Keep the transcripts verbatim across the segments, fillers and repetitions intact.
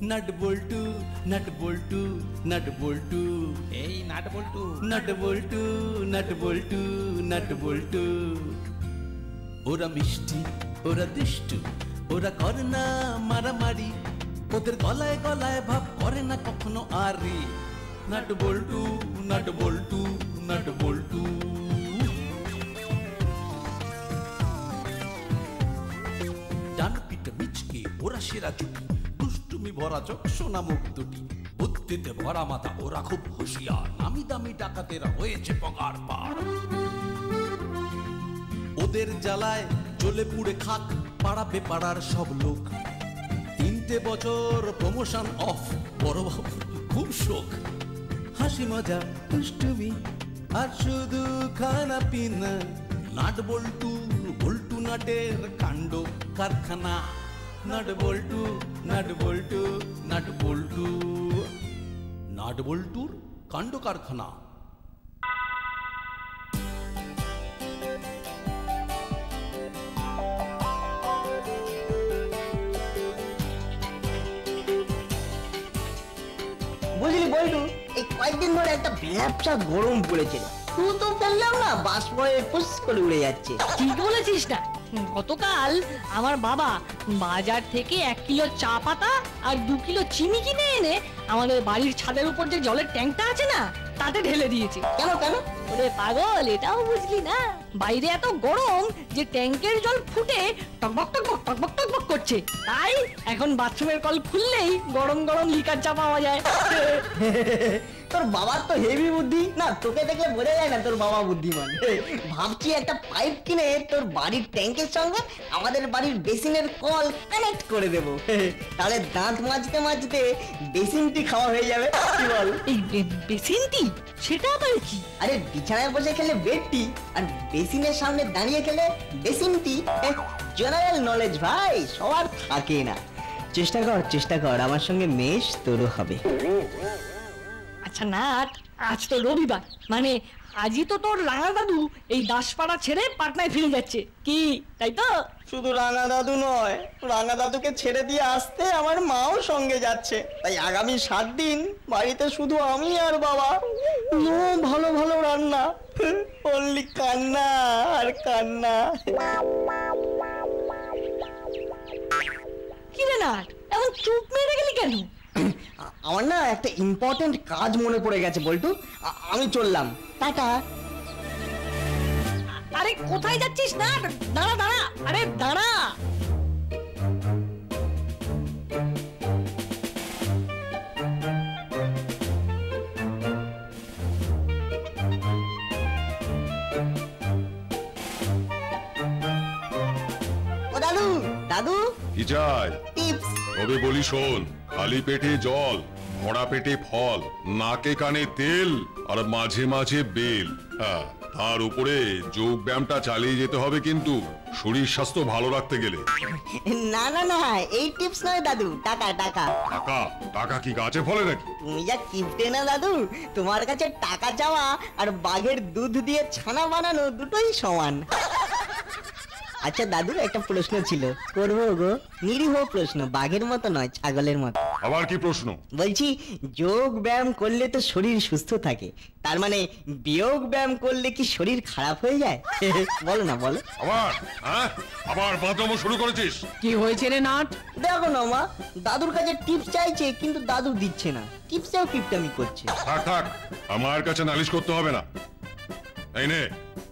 Nut বল্টু nut বল্টু nut বল্টু এই নাট বল্টু নাট বল্টু নাট বল্টু নাট বল্টু। ওরা মিষ্টি, ওরা দুষ্টু, ওরা করে না মারামারি, ওদের গলায় গলায় ভাব করে না কখনো আরি। নাট বল্টু নাট বল্টু নাট বল্টু। ডান পিঠ মিচকে ওরা সেরা জুটি, দুষ্টুমি ভরা চোখ সোনা মুখ দুটি, বুদ্ধিতে ভরা মাথা ওরা খুব হুঁশিয়ার, নামি দামি ডাকাতেরা হয়েছে পগার পার। ওদের জ্বালায় জ্বলে পুড়ে খাক পাড়াবে পাড়ার সব লোক। তিনটে বছর প্রমোশন অফ, বড় বাবু খুব শোক। হাসি মজা দুষ্টুমি আর শুধু খানা পিনা, নাট বল্টু বল্টু নাটের কাণ্ড কারখানা। নাট বল্টু নাট বল্টু নাট বল্টু, নাট বল্টুর কাণ্ড কারখানা। বুঝলি বল্টু, এই কয়েকদিন ধরে একটা ব্যবসা গরম পড়েছে, তুই তো ফেললাম না বাস পরে পুস করে উড়ে যাচ্ছে। ঠিক বলেছিস না, গতকাল আমার বাবা বাজার থেকে এক কিলো চা পাতা আর দু কিলো চিনি কিনে এনে আমাদের বাড়ির ছাদের উপর যে জলের ট্যাঙ্কটা আছে না তাতে ঢেলে দিয়েছে। কেন কেন? ওরে পাগল, এটাও বুঝলি না? বাইরে এত গরম যে ট্যাঙ্কের জল ফুটে টকবক টকবক টকবক টকবক করছে, তাই এখন বাথরুমের কল খুললেই গরম গরম লিকার চা পাওয়া যায়। তোর বাবার তো হেভি বুদ্ধি না, তোকে দেখলে বোঝা যায় না তোর বাবা বুদ্ধিমান। ভাবছি একটা পাইপ কিনে তোর বাড়ির ট্যাঙ্কের সঙ্গে আমাদের বাড়ির বেসিনের কল কানেক্ট করে দেব, তাহলে দাঁত মাজতে মাজতে বেসিনটি খাওয়া হয়ে যাবে। কি বল? এই বেসিনটি সেটা আবার কি? আরে বিছানায় বসে খেলে বেডটি, আর বেসিনের সামনে দাঁড়িয়ে খেলে বেসিনটি। জেনারেল নলেজ ভাই, সবার থাকে না। চেষ্টা কর চেষ্টা কর, আমার সঙ্গে মেশ তোরও হবে। আচ্ছা নাট, আজ তো রবিবার, মানে আজই তো তোর রাঙা দাদু এই দাসপাড়া ছেড়ে পাটনায় ফিরে যাচ্ছে, কি তাই তো? শুধু রাঙা দাদু নয়, রাঙা দাদুকে ছেড়ে দিয়ে আসতে আমার মাও সঙ্গে যাচ্ছে, তাই আগামী সাত দিন বাড়িতে শুধু আমি আর বাবা। নো ভালো ভালো রান্না, অনলি কান্না আর কান্না। কি রে নাট, এখন চুপ মেরে গেলি কেন? আমার না একটা ইম্পর্টেন্ট কাজ মনে পড়ে গেছে বল্টু, আমি চললাম, টাটা। আরে কোথায় যাচ্ছিস না? দাঁড়া দাঁড়া, আরে দাঁড়া। ও দাদু, দাদু কি চাই? টিপস। তবে বলি শোন, খালি পেটে জল, ভরা পেটে ফল, নাকে কানে তেল, আর মাঝে মাঝে বেল। হ্যাঁ, তার উপরে যোগ ব্যায়ামটা চালিয়ে যেতে হবে কিন্তু, শরীর স্বাস্থ্য ভালো রাখতে গেলে। না না না, এই টিপস নয় দাদু, টাকা টাকা। টাকা? টাকা কি গাছে ফলে নাকি? তুমি যা কিপটে না দাদু, তোমার কাছে টাকা চাওয়া আর বাঘের দুধ দিয়ে ছানা বানানো দুটোই সমান। আচ্ছা দাদু, একটা প্রশ্ন ছিল, করবো গো? নিরীহ প্রশ্ন, বাঘের মতো নয়, ছাগলের মতো। আবার কি প্রশ্ন? বলছি যোগ ব্যায়াম করলে তো শরীর সুস্থ থাকে, তার মানে বিয়োগ ব্যায়াম করলে কি শরীর খারাপ হয়ে যায়? বলো না বলো। আবার হ্যাঁ, আবার বাদরামো শুরু করেছিস? কি হয়েছে রে নাট? দেখো না মা, দাদুর কাছে টিপস চাইছে কিন্তু দাদু দিচ্ছে না, টিপসেও কিপটামি করছে। থাক থাক, আমার কাছে নালিশ করতে হবে না। এই নে।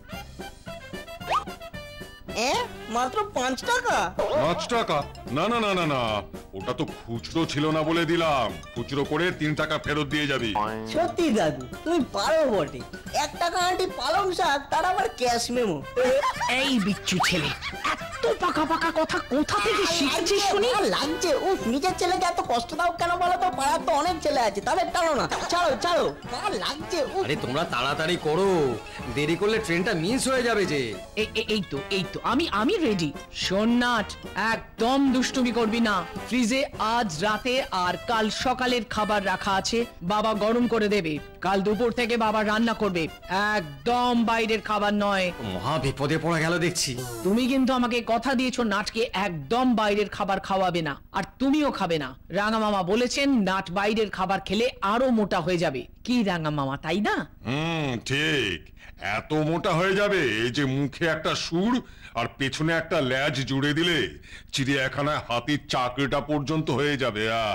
মাত্র পাঁচ টাকা? পাঁচ টাকা? না না না না না, ওটা তো খুচরো ছিল না বলে দিলাম, খুচরো করে তিন টাকা ফেরত দিয়ে যাবি। সত্যি দাদু, তুমি পারো বটে। এক টাকা আন্টি পালং শাক, তার আবার ক্যাশ মেমো। এই বিচ্ছু ছেলে, এত পাকা পাকা কথা কোথা থেকে শিখেছিস শুনি? লাগছে, উফ, নিজের ছেলেকে এত কষ্ট দাও কেন বলো তো? পাড়ার তো অনেক ছেলে আছে, তাদের টানো না, ছাড়ো ছাড়ো, আর লাগছে। আরে তোমরা তাড়াতাড়ি করো, দেরি করলে ট্রেনটা মিস হয়ে যাবে যে। এই তো এই তো আমি আমি রেডি। শোন নাট, একদম দুষ্টুমি করবি না। ফ্রিজে আজ রাতে আর কাল সকালের খাবার রাখা আছে, বাবা গরম করে দেবে। কাল দুপুর থেকে বাবা রান্না করবে, একদম বাইরের খাবার নয়। মহা বিপদে পড়ে গেল দেখছি। তুমি কিন্তু আমাকে কথা দিয়েছো নাটকে একদম বাইরের খাবার খাওয়াবে না, আর তুমিও খাবে না। রাঙা মামা বলেছেন নাট বাইরের খাবার খেলে আরো মোটা হয়ে যাবে। কি রাঙা মামা, তাই না? হুম, ঠিক। এত মোটা হয়ে যাবে এই যে মুখে একটা সুর আর পেছনে একটা ল্যাজ জুড়ে দিলে চিড়িয়াখানায় হাতির চাকরিটা পর্যন্ত হয়ে যাবে। আহ!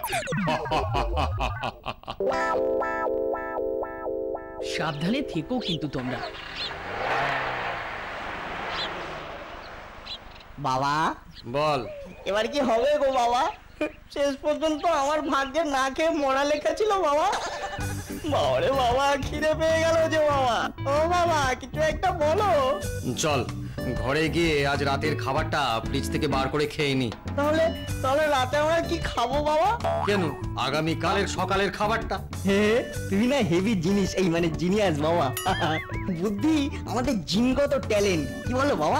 সাবধানে থেকো কিন্তু তোমরা। বাবা বল। এবার কি হবে গো বাবা? শেষ পর্যন্ত আমার ভাগ্যে না খেয়ে মরা লেখা ছিল বাবা। বাবারে বাবা, খিদে পেয়ে গেল যে বাবা। ও বাবা, কিছু একটা বলো। চল ঘরে গিয়ে আজ রাতের খাবারটা ফ্রিজ থেকে বার করে খেয়ে নি। তাহলে তাহলে রাতে আমরা কি খাবো বাবা? কেন, আগামী কালের সকালের খাবারটা। হে, তুই না হেভি জিনিস, এই মানে জিনিয়াস বাবা। বুদ্ধি আমাদের জিনগত ট্যালেন্ট, কি বলো বাবা?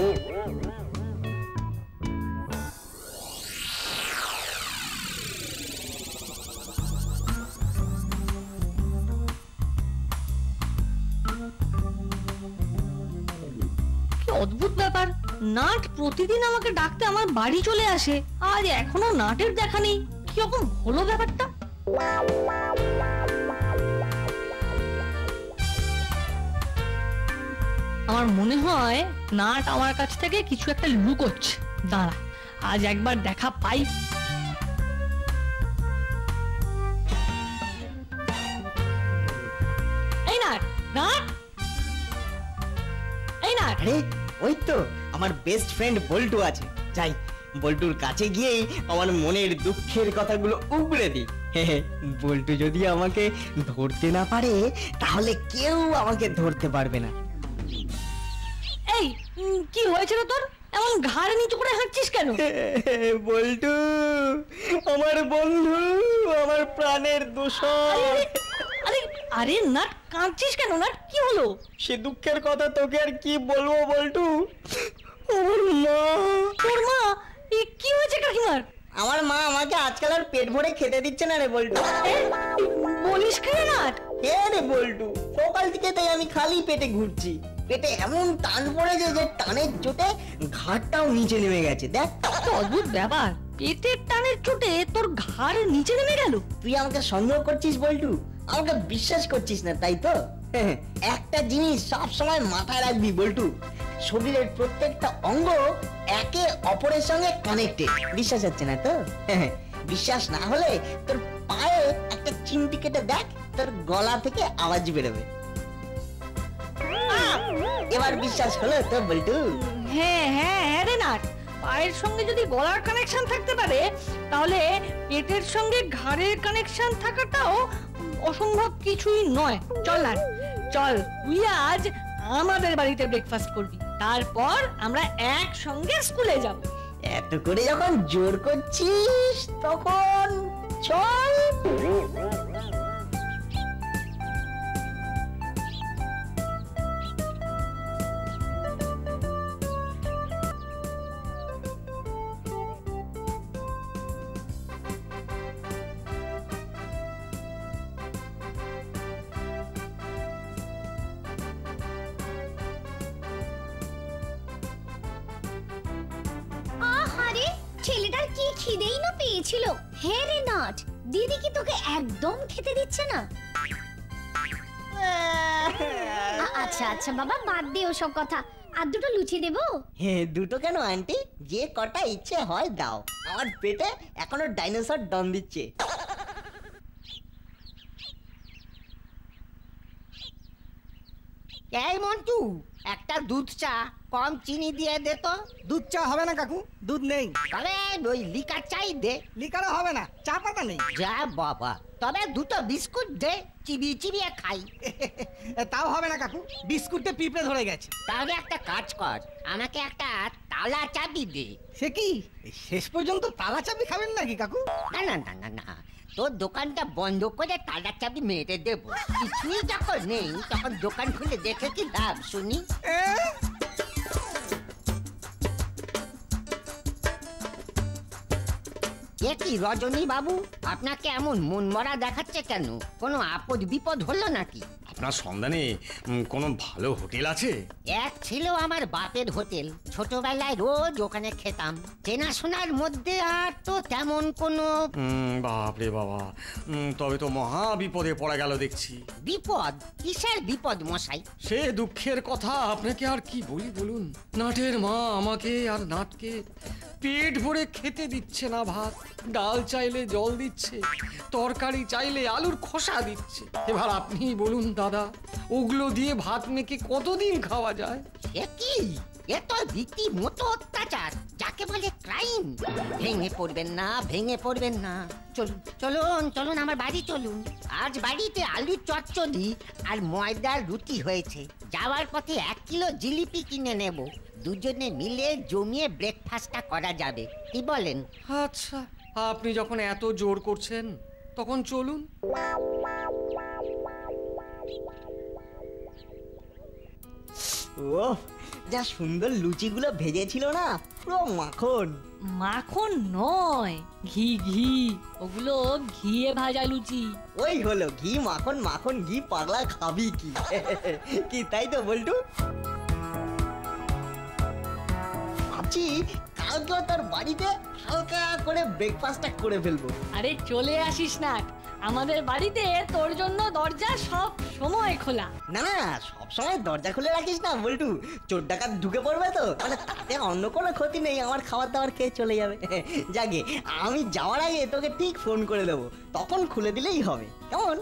অদ্ভুত ব্যাপার, নাট প্রতিদিন আমাকে ডাকতে আমার বাড়ি চলে আসে, আজ এখনো নাটের দেখা নেই। কিরকম হলো ব্যাপারটা? আমার মনে হয় নাট আমার কাছ থেকে কিছু একটা লুকোচ্ছে। দাঁড়া, আজ একবার দেখা পাই। এই নাট, নাট, এই নাট। আরে ওই তো আমার বেস্ট ফ্রেন্ড বল্টু আছে। যাই, বল্টুর কাছে গিয়েই আমার মনের দুঃখের কথাগুলো উগড়ে দিই। বল্টু যদি আমাকে ধরতে না পারে তাহলে কেউ আমাকে ধরতে পারবে না। এই উম, কি হয়েছিল তোর? এমন ঘাড় নিচু করে হাঁটছিস কেন? বল্টু আমার বন্ধু, আমার প্রাণের দূষণ। আরে আরে নাট, কাঁদছিস কেন নাট? কি হলো? সে দুঃখের কথা তোকে আর কি বলবো বল্টু। আমার মা। তোর মা? এ কি হয়েছে কাকিমার? আমার মা আমাকে আজকাল আর পেট ভরে খেতে দিচ্ছে না রে বল্টু। এ, বলিস কেন নাট? কে রে বল্টু? সকাল থেকে তাই আমি খালি পেটে ঘুরছি। পেটে এমন টান পড়েছে যে টানের চোটে ঘাড়টাও নিচে নেমে গেছে। দেখ তো অদ্ভুত ব্যাপার, পেটের টানের চোটে তোর ঘাড় নিচে নেমে গেল। তুই আমাকে সন্দেহ করছিস বল্টু? আমাকে বিশ্বাস করছিস না তাই তো? একটা জিনিস সব সময় মাথায় রাখবি বল্টু, শরীরের প্রত্যেকটা অঙ্গ একে অপরের সঙ্গে কানেক্টেড। বিশ্বাস হচ্ছে না তো? বিশ্বাস না হলে তোর পায়ে একটা চিমটি কেটে দেখ, তোর গলা থেকে আওয়াজ বেরোবে। এবার বিশ্বাস হলো তো বল্টু? হ্যাঁ হ্যাঁ হ্যাঁ রে নাট, পায়ের সঙ্গে যদি গলার কানেকশন থাকতে পারে তাহলে পেটের সঙ্গে ঘাড়ের কানেকশন থাকাটাও অসম্ভব কিছুই নয়। চল নাট, চল তুই আজ আমাদের বাড়িতে ব্রেকফাস্ট করবি, তারপর আমরা একসঙ্গে স্কুলে যাব। এত করে যখন জোর করছিস তখন চল। আহারে, ছেলেটার কি খিদেই না পেয়েছিল। হে রে নাট, দিদি কি তোকে একদম খেতে দিচ্ছে না? আ- আচ্ছা আচ্ছা বাবা, বাদ দে ওসব কথা। আর দুটো লুচি দেবো? হ্যাঁ, দুটো কেন আন্টি, যে কটা ইচ্ছে হয় দাও। আমার পেটে এখনো ডাইনোসর দম দিচ্ছে। এই মন্টু, একটা দুধ চা কম চিনি দিয়ে দে তো। দুধ চা হবে না কাকু, দুধ নেই। তবে ওই লিকার চাই দে। লিকারও হবে না, চা পাতা নেই। যা বাবা, তবে দুটো বিস্কুট দে, চিবিয়ে চিবিয়ে খাই। তাও হবে না কাকু, বিস্কুটে পিঁপড়ে ধরে গেছে। তাহলে একটা কাজ কর, আমাকে একটা তালা চাবি দে। সে কি, শেষ পর্যন্ত তালা চাবি খাবেন নাকি কাকু? না না না না না, তোর দোকানটা বন্ধ করে তালা চাবি মেরে দেবো। কিছুই যখন নেই তখন দোকান খুলে দেখে কি লাভ শুনি? এ কি রজনী বাবু, আপনাকে এমন মন মরা দেখাচ্ছে কেন? কোনো আপদ বিপদ হলো নাকি? আপনার সন্ধানে উম, কোনো ভালো হোটেল আছে? এক ছিল আমার বাপের হোটেল, ছোটবেলায় রোজ ওখানে খেতাম। চেনাশোনার মধ্যে আর তো তেমন কোনো উম, বাপরে বাবা, উম, তবে তো মহা বিপদে পড়া গেল দেখছি। বিপদ? কিসের বিপদ মশাই? সে দুঃখের কথা আপনাকে আর কি বলি বলুন। নাটের মা আমাকে আর নাটকে পেট ভরে খেতে দিচ্ছে না ভাত। ডাল চাইলে জল দিচ্ছে, তরকারি চাইলে আলুর খোসা দিচ্ছে। এবার আপনি বলুন দাদা, ওগুলো দিয়ে ভাত মেখে কতদিন খাওয়া যায়? এ কি, এ তো রীতিমতো অত্যাচার, যাকে বলে ক্রাইম। ভেঙে পড়বেন না, ভেঙে পড়বেন না। চলুন চলুন চলুন আমার বাড়ি চলুন। আজ বাড়িতে আলুর চচ্চড়ি আর ময়দার রুটি হয়েছে। যাওয়ার পথে এক কিলো জিলিপি কিনে নেব। দুজনে মিলে জমিয়ে ব্রেকফাস্টটা করা যাবে, কি বলেন? আচ্ছা, আপনি যখন এত জোর করছেন তখন চলুন। ও যা সুন্দর লুচিগুলো ভেজেছিল না, পুরো মাখন। মাখন নয়, ঘি ঘি। ওগুলো ঘিয়ে ভাজা লুচি। ওই হলো ঘি মাখন, মাখন ঘি, পাগলা খাবি কি? কি তাই তো বল্টু? ভাবছি কালকে তোর বাড়িতে হালকা করে ব্রেকফাস্টটা করে ফেলবো। আরে চলে আসিস না, আমাদের বাড়িতে তোর জন্য দরজা সব সময় খোলা। না না, সব সময় দরজা খুলে রাখিস না বল্টু, চোর ডাকাত ঢুকে পড়বে তো। মানে তাতে অন্য কোনো ক্ষতি নেই, আমার খাবার দাবার খেয়ে চলে যাবে। যাকে আমি যাওয়ার আগে তোকে ঠিক ফোন করে দেবো, তখন খুলে দিলেই হবে, কেমন?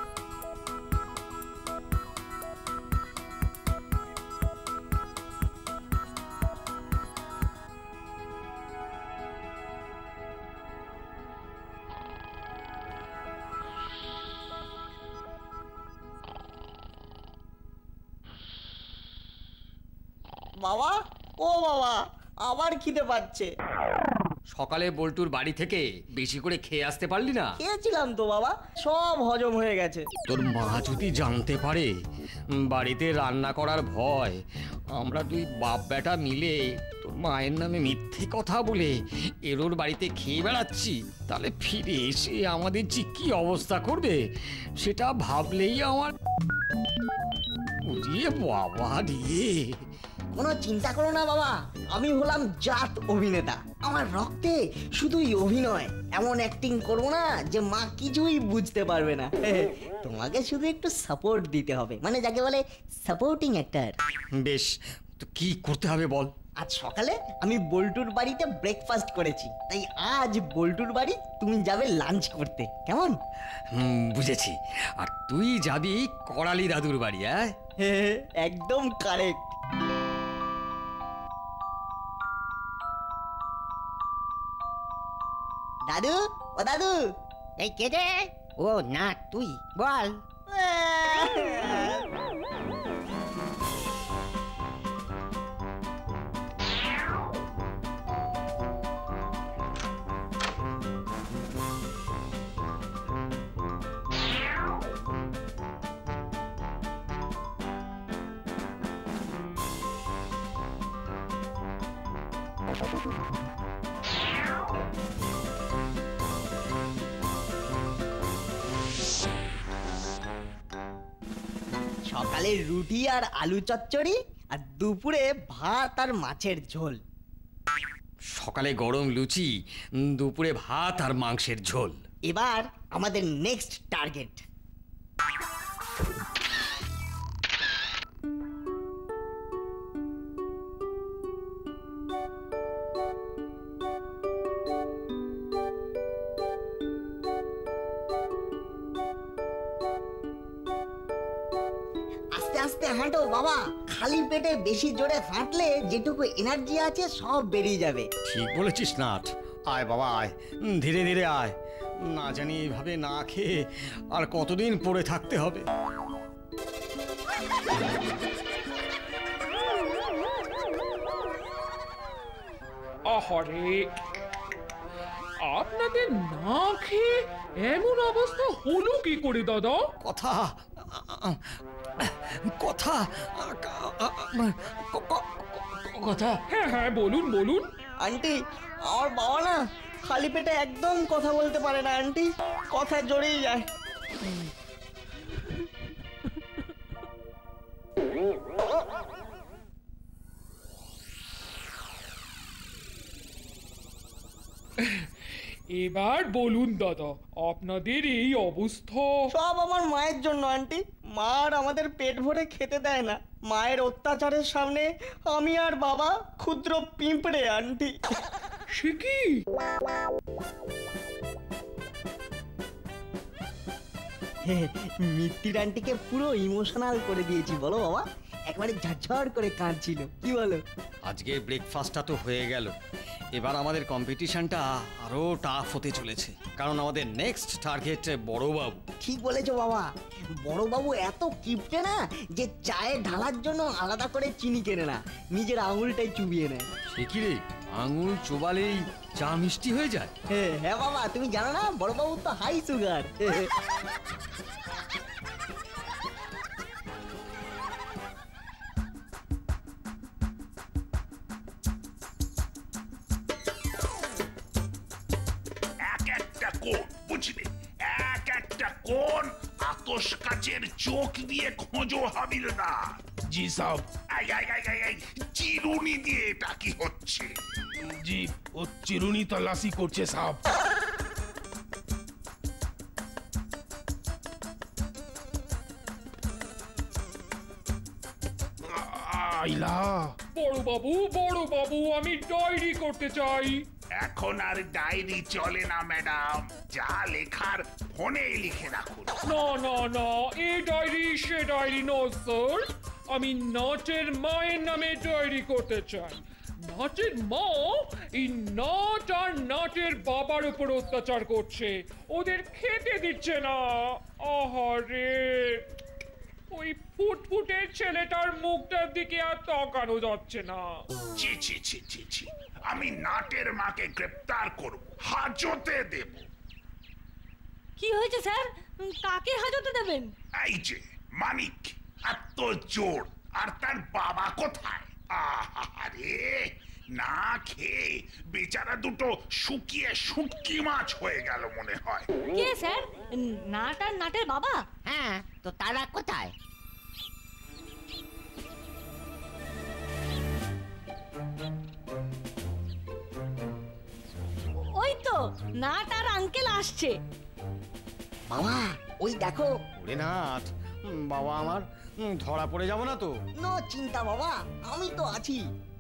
বাবা, ও বাবা, আবার খিদে পাচ্ছে। সকালে বল্টুর বাড়ি থেকে বেশি করে খেয়ে আসতে পারলি না? খেয়েছিলাম তো বাবা, সব হজম হয়ে গেছে। তোর মা যদি জানতে পারে উম, বাড়িতে রান্না করার ভয়, আমরা দুই বাপ বেটা মিলে তোর মায়ের নামে মিথ্যে কথা বলে এরোর বাড়িতে খেয়ে বেড়াচ্ছি, তাহলে ফিরে এসে আমাদের যে কি অবস্থা করবে সেটা ভাবলেই আমার উড়িয়ে বাবা রে। কোনো চিন্তা করো না বাবা, আমি হলাম জাত অভিনেতা। আমার রক্তে শুধুই অভিনয়, এমন অ্যাক্টিং করবো না যে মা কিছুই বুঝতে পারবে না। তোমাকে শুধু একটু সাপোর্ট দিতে হবে, মানে যাকে বলে সাপোর্টিং অ্যাক্টর। বেশ, তো কি করতে হবে বল? আজ সকালে আমি বল্টুর বাড়িতে ব্রেকফাস্ট করেছি, তাই আজ বল্টুর বাড়ি তুমি যাবে লাঞ্চ করতে, কেমন? হুম, বুঝেছি। আর তুই যাবি করালি দাদুর বাড়ি? হ্যাঁ, একদম কারেক্ট। দাদু, ও দাদু। এই কে রে? ও না, তুই বল। সকালে রুটি আর আলু চচ্চড়ি, আর দুপুরে ভাত আর মাছের ঝোল। সকালে গরম লুচি, দুপুরে ভাত আর মাংসের ঝোল। এবার আমাদের নেক্সট টার্গেট। আস্তে আস্তে হাঁটো বাবা, খালি পেটে বেশি জোরে হাঁটলে যেটুকু এনার্জি আছে সব বেরিয়ে যাবে। ঠিক বলেছিস নাট। আয় বাবা আয়, ধীরে ধীরে আয়। না জানি এইভাবে না খেয়ে আর কতদিন পড়ে থাকতে হবে। আহারে, আপনাদের না খেয়ে এমন অবস্থা হলো কি করে দাদা? কথা কথা কথা হ্যাঁ হ্যাঁ বলুন বলুন। আন্টি, আমার বাবা না খালি পেটে একদম কথা বলতে পারে না আন্টি, কথা জড়েই যায়। এবার বলুন দাদা, আপনাদের এই অবস্থা? সব আমার মায়ের জন্য আন্টি। মা আর আমাদের পেট ভরে খেতে দেয় না। মায়ের অত্যাচারের সামনে আমি আর বাবা ক্ষুদ্র পিঁপড়ে আন্টি। সে কি? মিত্তির আন্টিকে পুরো ইমোশনাল করে দিয়েছি বলো বাবা, একবারে ঝরঝর করে কাঁদছিল, কি বলো? আজকে ব্রেকফাস্টটা তো হয়ে গেল, এবার আমাদের কম্পিটিশনটা আরো টাফ হতে চলেছে, কারণ আমাদের নেক্সট টার্গেট বড়বাবু। ঠিক বলেছো বাবা, বড়বাবু এত কিপটে না যে চায়ে ঢালার জন্য আলাদা করে চিনি কেনে না, নিজের আঙুলটাই চুবিয়ে নেয়। সে কি রে, আঙুল চোবালেই চা মিষ্টি হয়ে যায়? হ্যাঁ বাবা, তুমি জানো না বড়বাবু তো হাই সুগার। বুঝলে, এক একটা কোন আতশ কাচের চোখ দিয়ে খোঁজো হাবিলদার। জি সাহেব। আই আই আই আই আই চিরুনি দিয়ে এটা কি হচ্ছে? জি, ও চিরুনি তল্লাশি করছে সাহেব। আইলা। বড় বাবু, বড় বাবু, আমি ডায়েরি করতে চাই। এখন আর ডায়েরি চলে না ম্যাডাম, যা লেখার ফোনে লিখে রাখুন। না না না, এই ডায়েরি সে ডায়েরি নয় স্যার, আমি নাটের মায়ের নামে ডায়েরি করতে চাই। নাটের মা এই নাট আর নাটের বাবার উপর অত্যাচার করছে, ওদের খেতে দিচ্ছে না। আহারে, ওই ফুটফুটের ছেলেটার মুখটার দিকে আর তাকানো যাচ্ছে না। ছি ছি ছি ছি ছি, আমি নাটের মাকে গ্রেফতার করব, হাজতে দেব। কি হয়েছে স্যার, কাকে হাজতে দেবেন? এই যে মানিক, এত জোর, আর তার বাবা কোথায়? আহারে, না খেয়ে বেচারা দুটো শুকিয়ে শুটকি মাছ হয়ে গেল মনে হয়। কে স্যার, নাট আর নাটের বাবা? হ্যাঁ, তো তারা কোথায়? ওই তো নাট আর আঙ্কেল আসছে। বাবা ওই দেখো। ওরে নাট, বাবা আমার ধরা পড়ে যাব না তো? নো চিন্তা বাবা, আমি তো আছি।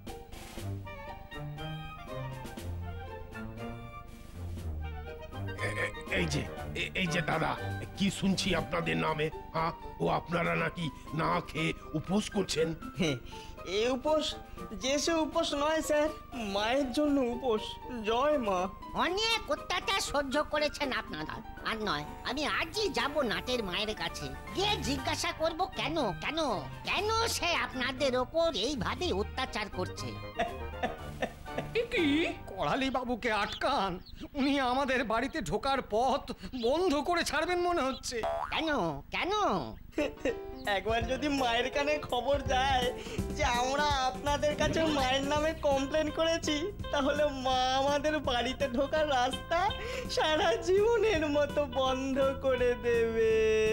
এই যে এই যে দাদা, কি শুনছি আপনাদের নামে? হ্যাঁ, ও আপনারা নাকি না খেয়ে উপোস করছেন? এই উপোস যে সে উপোস নয় স্যার, মায়ের জন্য উপোস। জয় মা। অনেক অত্যাচার সহ্য করেছেন আপনারা, আর নয় আমি আজই যাব নাটের মায়ের কাছে, গিয়ে জিজ্ঞাসা করব কেন কেন কেন সে আপনাদের ওপর এইভাবে অত্যাচার করছে। কি করালি বাবুকে আটকান, উনি আমাদের বাড়িতে ঢোকার পথ বন্ধ করে ছাড়বেন মনে হচ্ছে। কেন কেন? একবার যদি মায়ের কানে খবর যায় যে আমরা আপনাদের কাছে মায়ের নামে কমপ্লেন করেছি, তাহলে মা আমাদের বাড়িতে ঢোকার রাস্তা সারা জীবনের মতো বন্ধ করে দেবে।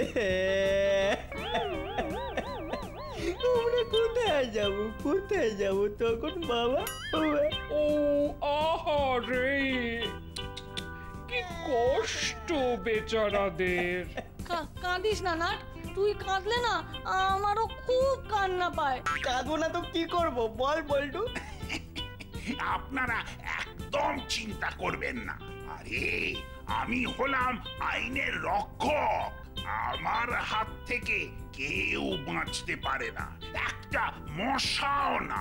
আমরা কোথায় যাবো কোথায় যাবো তখন বাবা? ও আহারে, কি কষ্ট বেচারাদের। কাঁদিস না নাট, তুই কাঁদলে না আমারও খুব কান্না পায়। কাঁদবো না তো কি করবো বল বল্টু? আপনারা একদম চিন্তা করবেন না, আরে আমি হলাম আইনের রক্ষক, আমার হাত থেকে কেউ বাঁচতে পারে না, একটা মশাও না।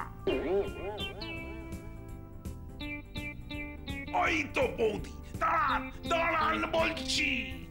ওই তো বৌদি, দাঁড়ান দাঁড়ান বলছি।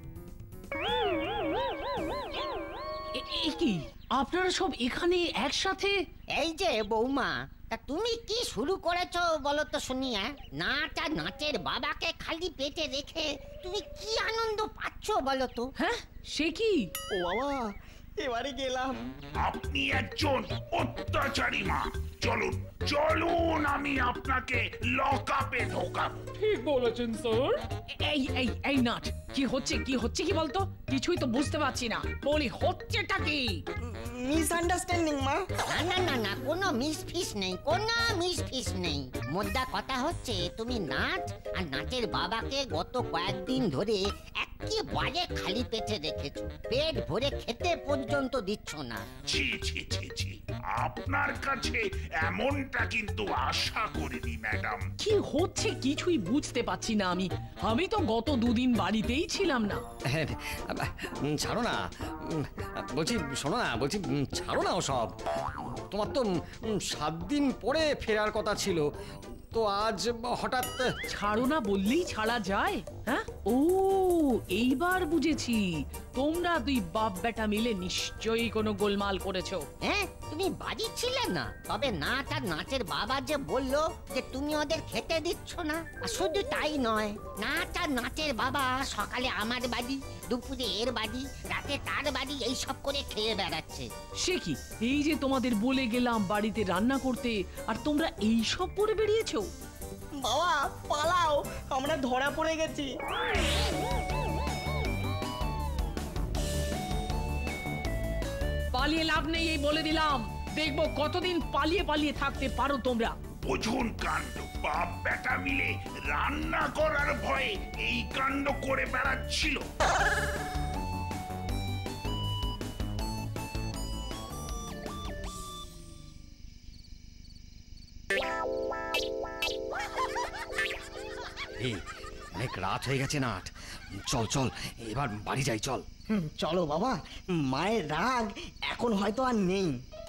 কি আপনারা সব এখানে একসাথে? এই যে বৌমা, তা তুমি কি শুরু করেছো বলো তো শুনি? নাট আর নাটের বাবাকে খালি পেটে রেখে তুমি কি আনন্দ পাচ্ছ বলো তো? হ্যাঁ, সে কি? ও বাবা, এবারে গেলাম। আপনি একজন অত্যাচারী মা। চলুন চলুন, আমি আপনাকে লকআপে ঢোকাবো। ঠিক বলেছেন স্যার। এই এই এই নাট, কি হচ্ছে কি হচ্ছে কি বলতো? কিছুই তো বুঝতে পারছি না। বলি হচ্ছেটা কি? মিসআন্ডারস্ট্যান্ডিং মা। না না না না, কোনো মিস ফিস নেই, কোনো মিস ফিস নেই। মোদ্দা কথা হচ্ছে তুমি নাট আর নাটের বাবাকে গত কয়েকদিন ধরে একেবারে খালি পেটে রেখেছো, পেট ভরে খেতে পর্যন্ত দিচ্ছ না। ছি ছি ছি ছি, আপনার কাছে এমনটা কিন্তু আশা করিনি ম্যাডাম। কি হচ্ছে কিছুই বুঝতে পারছি না আমি। আমি তো গত দুদিন বাড়িতেই ছিলাম না। হ্যাঁ, উম, ছাড়ো না। উম, বলছি শোনো না, বলছি উম, ছাড়ো না ওসব। তোমার তো উম, সাত দিন পরে ফেরার কথা ছিল, তো আজ হঠাৎ। ছাড়ো না বললেই ছাড়া যায়? হ্যাঁ, ও এইবার বুঝেছি। তোমরা দুই বাপ বেটা মিলে নিশ্চয়ই কোনো গোলমাল করেছো। হ্যাঁ, তুমি বাড়ি ছিলে না, তবে নাট আর নাচের বাবা যে বললো যে তুমি ওদের খেতে দিচ্ছ না। আর শুধু তাই নয়, নাচ আর নাচের বাবা সকালে আমার বাড়ি, দুপুরে এর বাড়ি, রাতে তার বাড়ি, এই সব করে খেয়ে বেড়াচ্ছে। সে কি, এই যে তোমাদের বলে গেলাম বাড়িতে রান্না করতে, আর তোমরা এই সব করে বেরিয়েছো? বাবা পালাও, আমরা ধরা পড়ে গেছি। পালিয়ে লাভ নেই, এই বলে দিলাম। দেখবো কতদিন পালিয়ে পালিয়ে থাকতে পারো তোমরা। বুঝুন কাণ্ড, বাপ বেটা মিলে রান্না করার ভয়ে এই কাণ্ড করে বেড়াচ্ছিল। এই অনেক রাত হয়ে গেছে নাট, চল চল এবার বাড়ি যাই, চল। হুম, চলো বাবা, মায়ের রাগ এখন হয়তো আর নেই।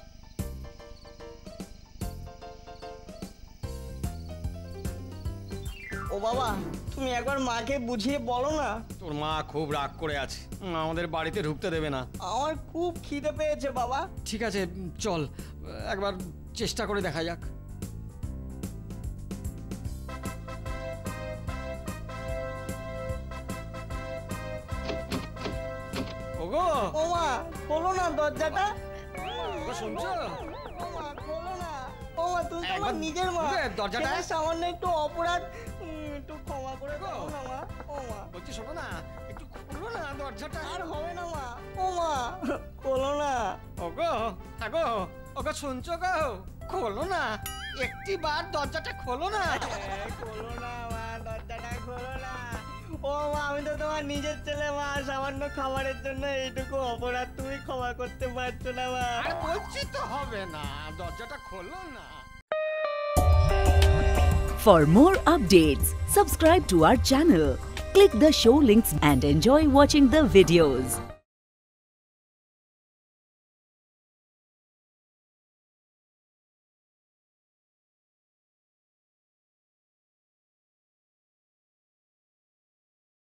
ও বাবা, তুমি একবার মাকে বুঝিয়ে বলো না। তোর মা খুব রাগ করে আছে, আমাদের বাড়িতে ঢুকতে দেবে না। আমার খুব খিদে পেয়েছে বাবা। ঠিক আছে চল, একবার চেষ্টা করে দেখা যাক। ওগো, ও মা, খোলো না দরজাটা। শুনছো? ও মা, খোলো না। ও মা, তুমি তো আমার একবার নিজের মা। খুলে দরজাটা। সেটা সামান্য একটু অপরাধ, উম, একটু ক্ষমা করে দাও না মা। ও মা, বলছি শোনো না, একটু খুলো না দরজাটা। আর হবে না মা। ও মা, খোলো না। ওগো, আগো, ওগো শুনছো গো? খোলো না, একটি বার দরজাটা খোলো না। এ, খোলো না মা, দরজাটা খোলো না। ও মা, আমি তো তোমার নিজের ছেলে মা। সামান্য খাবারের জন্য এইটুকু অপরাধ তুমি ক্ষমা করতে পারছো না মা। আর বলছি তো হবে না, দরজাটা খোলো না। For more updates, subscribe to our channel, click the show links and enjoy watching the videos.